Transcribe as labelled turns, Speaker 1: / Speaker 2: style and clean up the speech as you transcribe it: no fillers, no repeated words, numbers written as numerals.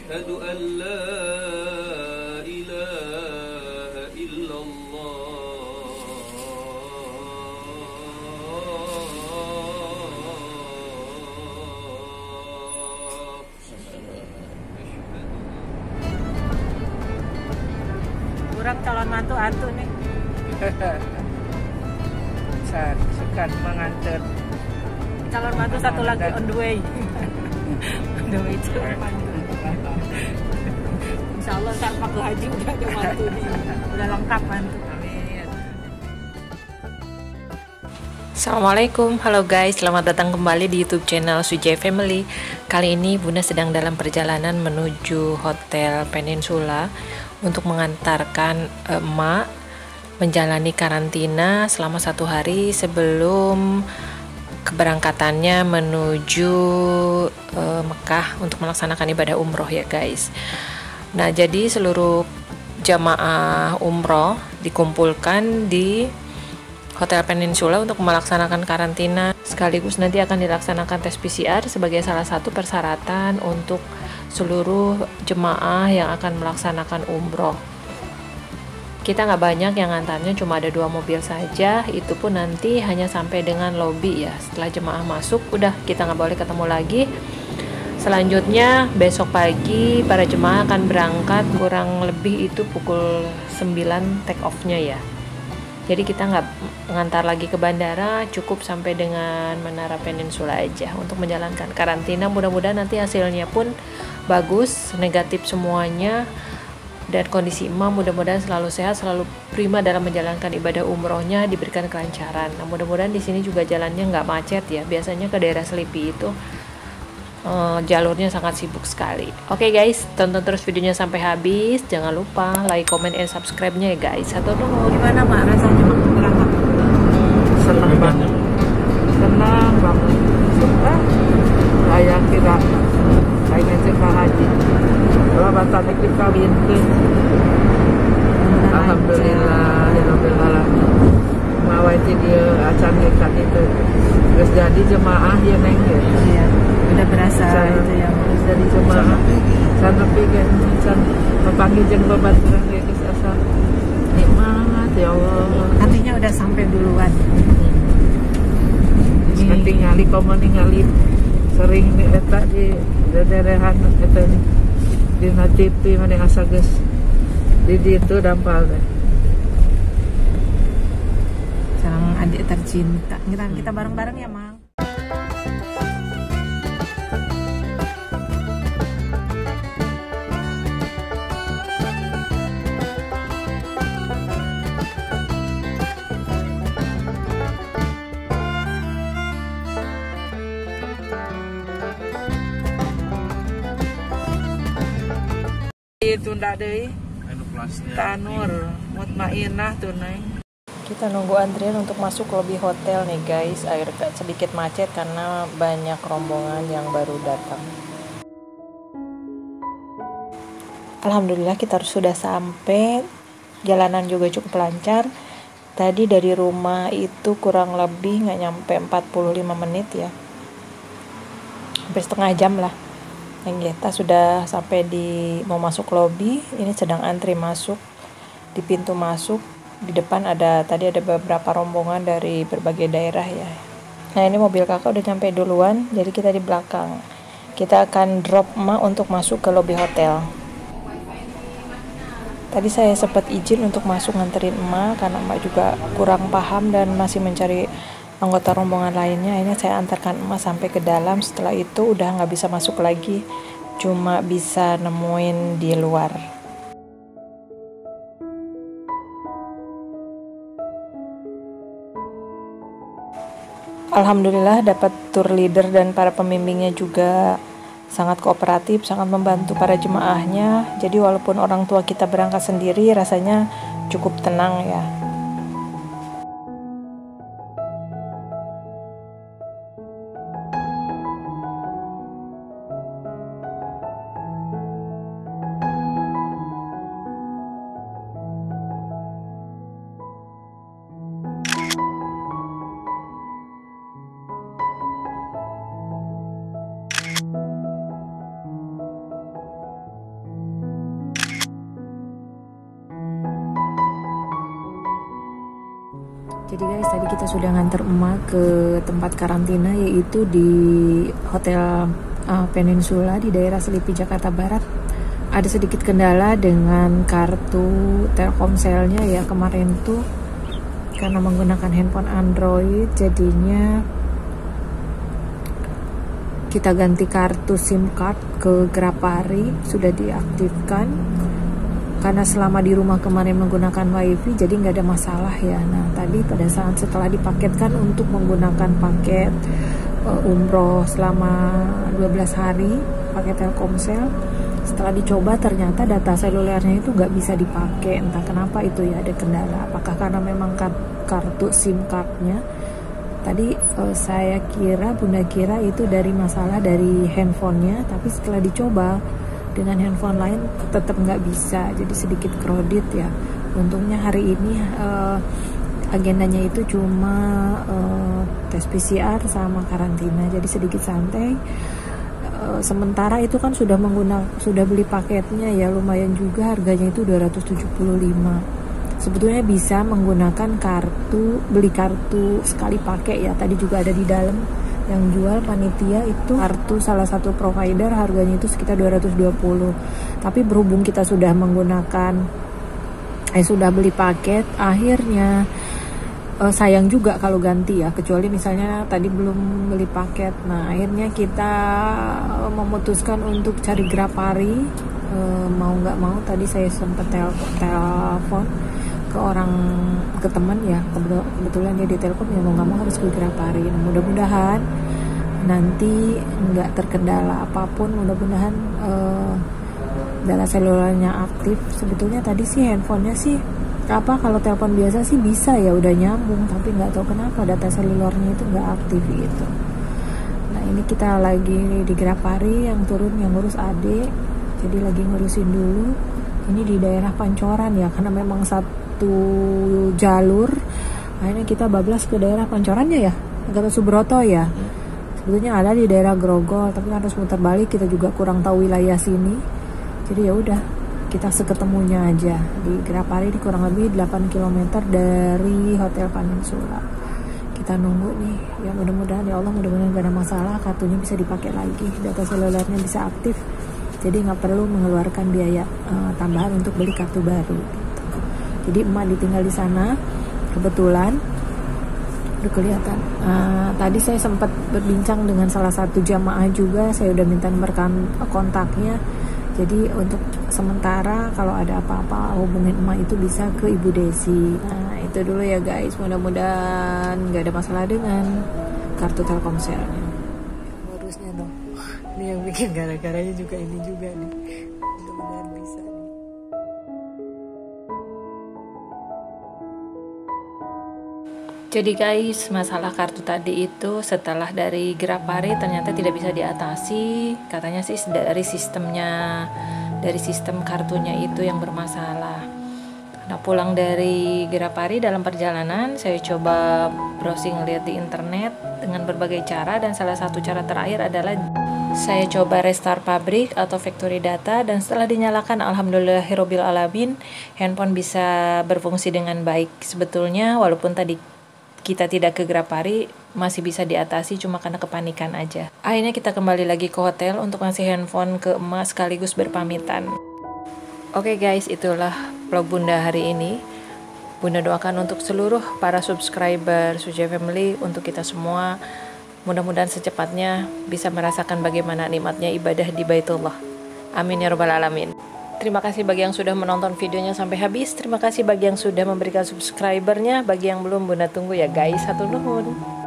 Speaker 1: أشهد أن لا إله إلا الله.
Speaker 2: Kurang calon mantu antu nih.
Speaker 3: Sekat mengantar
Speaker 2: Calon mantu satu lagi on the way. On the way calon mantu. Insya Allah ntar Pak Haji udah ada mantu nih. Udah lengkap mantu.
Speaker 3: Amin.
Speaker 4: Assalamualaikum, halo guys, selamat datang kembali di YouTube channel Sujai Family. Kali ini Bunda sedang dalam perjalanan menuju Hotel Peninsula untuk mengantarkan emak menjalani karantina selama 1 hari sebelum keberangkatannya menuju Mekah untuk melaksanakan ibadah umroh ya guys. Nah, jadi seluruh jamaah umroh dikumpulkan di Hotel Peninsula untuk melaksanakan karantina, sekaligus nanti akan dilaksanakan tes PCR sebagai salah satu persyaratan untuk seluruh jemaah yang akan melaksanakan umroh. Kita nggak banyak yang ngantarnya, cuma ada 2 mobil saja, itu pun nanti hanya sampai dengan lobby ya. Setelah jemaah masuk, udah kita nggak boleh ketemu lagi. Selanjutnya besok pagi para jemaah akan berangkat, kurang lebih itu pukul 9 take off-nya ya. Jadi kita nggak mengantar lagi ke bandara, cukup sampai dengan Menara Peninsula aja untuk menjalankan karantina. Mudah-mudahan nanti hasilnya pun bagus, negatif semuanya, dan kondisi imam mudah-mudahan selalu sehat, selalu prima dalam menjalankan ibadah umrohnya, diberikan kelancaran. Nah, mudah-mudahan di sini juga jalannya nggak macet ya. Biasanya ke daerah Selipi itu jalurnya sangat sibuk sekali. Oke guys, tonton terus videonya sampai habis. Jangan lupa like, comment, and subscribe-nya ya guys. Satu dulu.
Speaker 2: Gimana Mak rasanya Mak berangkat?
Speaker 3: Senang banget. Senang banget. Suka. Saya kira saya ngecek Pak Haji. Kalau batalnya kita bintik. Alhamdulillah, Alhamdulillah alamin. Mawati dia acan ikan itu. Terus jadi jemaah ya neng ya.
Speaker 2: Iya, udah berasa itu yang
Speaker 3: terus jadi jemaah. Sana pikir san mepanggil jeung babaturan ya geus asa nikmat ya Allah.
Speaker 2: artinya udah sampai duluan.
Speaker 3: Nanti ngali komo ningali sering di eta di daerahan eta di TV mana asa geus di ditu dampal teh.
Speaker 2: Sareng adik tercinta. Kita bareng-bareng ya, Mang.
Speaker 3: Tunda deui Tanur Mutmainah tuh neng.
Speaker 4: Kita nunggu antrian untuk masuk ke lobby hotel nih guys. Agak sedikit macet karena banyak rombongan yang baru datang. Alhamdulillah kita sudah sampai. Jalanan juga cukup lancar. Tadi dari rumah itu kurang lebih nggak nyampe 45 menit ya, hampir setengah jam lah. Yang kita sudah sampai mau masuk lobby. Ini sedang antri masuk di pintu masuk. Di depan tadi ada beberapa rombongan dari berbagai daerah ya. Nah, ini mobil kakak udah nyampe duluan, jadi kita di belakang. Kita akan drop emak untuk masuk ke lobby hotel. Tadi saya sempat izin untuk masuk nganterin emak karena emak juga kurang paham dan masih mencari anggota rombongan lainnya. Ini saya antarkan emak sampai ke dalam. Setelah itu udah nggak bisa masuk lagi, cuma bisa nemuin di luar. Alhamdulillah dapat tour leader dan para pembimbingnya juga sangat kooperatif, sangat membantu para jemaahnya. Jadi walaupun orang tua kita berangkat sendiri, rasanya cukup tenang ya. Jadi guys, tadi kita sudah nganter emak ke tempat karantina, yaitu di Hotel Peninsula di daerah Selipi, Jakarta Barat. Ada sedikit kendala dengan kartu Telkomselnya ya, kemarin tuh karena menggunakan handphone Android, jadinya kita ganti kartu SIM card ke Grapari, sudah diaktifkan. Karena selama di rumah kemarin menggunakan wifi, jadi nggak ada masalah ya. Nah tadi pada saat setelah dipaketkan untuk menggunakan paket umroh selama 12 hari pakai Telkomsel, setelah dicoba ternyata data selulernya itu nggak bisa dipakai. Entah kenapa itu ya, ada kendala. Apakah karena memang kartu SIM cardnya tadi Bunda kira itu dari masalah dari handphonenya, tapi setelah dicoba dengan handphone lain tetap nggak bisa, jadi sedikit kredit ya. Untungnya hari ini agendanya itu cuma tes PCR sama karantina, jadi sedikit santai. Sementara itu kan sudah beli paketnya ya, lumayan juga, harganya itu 275. Sebetulnya bisa menggunakan beli kartu sekali pakai ya. Tadi juga ada di dalam yang jual panitia itu kartu salah satu provider, harganya itu sekitar 220. Tapi berhubung kita sudah sudah beli paket, akhirnya sayang juga kalau ganti ya, kecuali misalnya tadi belum beli paket. Nah akhirnya kita memutuskan untuk cari Grapari. Mau nggak mau tadi saya sempat telepon ke teman ya, kebetulan dia di Telkom ya, mau nggak mau harus ke Grapari. Nah, mudah-mudahan nanti nggak terkendala apapun, mudah-mudahan data selulernya aktif. Sebetulnya tadi sih handphonenya sih kalau telepon biasa sih bisa ya, udah nyambung, tapi nggak tahu kenapa data selulernya itu nggak aktif gitu. Nah ini kita lagi di Grapari, yang turun yang ngurus adik, jadi lagi ngurusin dulu. Ini di daerah Pancoran ya, karena memang satu jalur, akhirnya kita bablas ke daerah Pancorannya ya, Gatot Subroto ya. Sebetulnya ada di daerah Grogol, tapi harus muter balik, kita juga kurang tahu wilayah sini. Jadi ya udah, kita seketemunya aja di Grapari, di kurang lebih 8 km dari Hotel Peninsula. Kita nunggu nih, ya mudah-mudahan ya Allah, mudah-mudahan gak ada masalah, kartunya bisa dipakai lagi, data selulernya bisa aktif, jadi nggak perlu mengeluarkan biaya tambahan untuk beli kartu baru gitu. Jadi emak ditinggal di sana, kebetulan udah kelihatan. Tadi saya sempat berbincang dengan salah satu jamaah juga, saya udah minta nomor kontaknya. Jadi untuk sementara kalau ada apa-apa hubungin emak itu bisa ke Ibu Desi. Nah itu dulu ya guys, mudah-mudahan nggak ada masalah dengan kartu Telkomselnya. Harusnya dong, ini yang bikin gara-garanya juga ini juga nih, mudah-mudahan bisa nih. Jadi guys, masalah kartu tadi itu setelah dari Grapari ternyata tidak bisa diatasi. Katanya sih dari sistem kartunya itu yang bermasalah. Nah pulang dari Grapari dalam perjalanan, saya coba browsing lihat di internet dengan berbagai cara, dan salah satu cara terakhir adalah saya coba restart pabrik atau factory data, dan setelah dinyalakan alhamdulillahirabbil alamin, handphone bisa berfungsi dengan baik. Sebetulnya walaupun tadi kita tidak ke Grapari, masih bisa diatasi, cuma karena kepanikan aja. Akhirnya kita kembali lagi ke hotel untuk ngasih handphone ke emak sekaligus berpamitan. Oke guys, itulah vlog Bunda hari ini. Bunda doakan untuk seluruh para subscriber Sujai Family, untuk kita semua, mudah-mudahan secepatnya bisa merasakan bagaimana nikmatnya ibadah di Baitullah. Amin ya robbal alamin. Terima kasih bagi yang sudah menonton videonya sampai habis. Terima kasih bagi yang sudah memberikan subscribernya. Bagi yang belum, Bunda tunggu ya guys. Hatur nuhun.